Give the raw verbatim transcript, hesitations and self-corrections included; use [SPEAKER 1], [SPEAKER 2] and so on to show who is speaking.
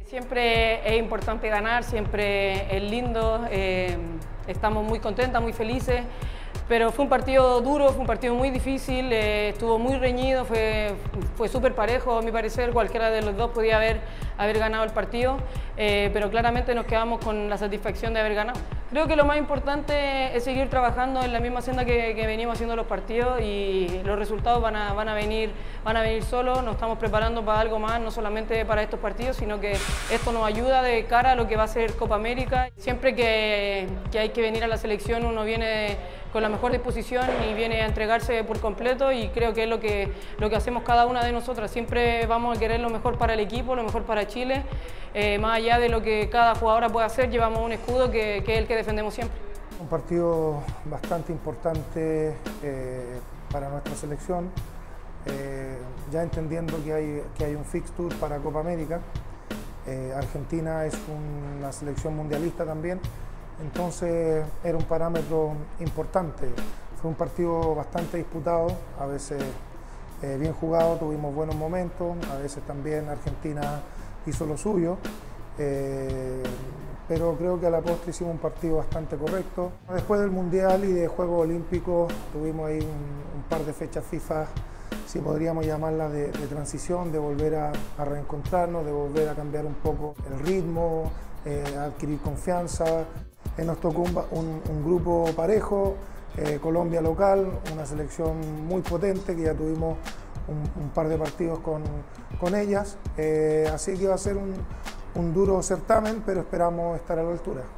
[SPEAKER 1] Siempre es importante ganar, siempre es lindo, eh, estamos muy contentas, muy felices, pero fue un partido duro, fue un partido muy difícil, eh, estuvo muy reñido, fue, fue súper parejo a mi parecer, cualquiera de los dos podía haber, haber ganado el partido, eh, pero claramente nos quedamos con la satisfacción de haber ganado. Creo que lo más importante es seguir trabajando en la misma senda que, que venimos haciendo los partidos y los resultados van a, van a venir, van a venir solos, nos estamos preparando para algo más, no solamente para estos partidos, sino que esto nos ayuda de cara a lo que va a ser Copa América. Siempre que, que hay que venir a la selección uno viene con la mejor disposición y viene a entregarse por completo y creo que es lo que, lo que hacemos cada una de nosotras. Siempre vamos a querer lo mejor para el equipo, lo mejor para Chile, eh, más allá de lo que cada jugadora puede hacer, llevamos un escudo que, que es el que defendemos siempre.
[SPEAKER 2] Un partido bastante importante eh, para nuestra selección, eh, ya entendiendo que hay, que hay un fixture para Copa América. Eh, Argentina es una selección mundialista también, entonces era un parámetro importante. Fue un partido bastante disputado, a veces eh, bien jugado, tuvimos buenos momentos, a veces también Argentina hizo lo suyo, eh, pero creo que a la postre hicimos un partido bastante correcto. Después del Mundial y de Juegos Olímpicos tuvimos ahí un, un par de fechas FIFA, si podríamos llamarlas de, de transición, de volver a, a reencontrarnos, de volver a cambiar un poco el ritmo, eh, adquirir confianza. Eh, nos tocó un, un, un grupo parejo, eh, Colombia local, una selección muy potente que ya tuvimos un, un par de partidos con, con ellas, eh, así que va a ser un, un duro certamen, pero esperamos estar a la altura.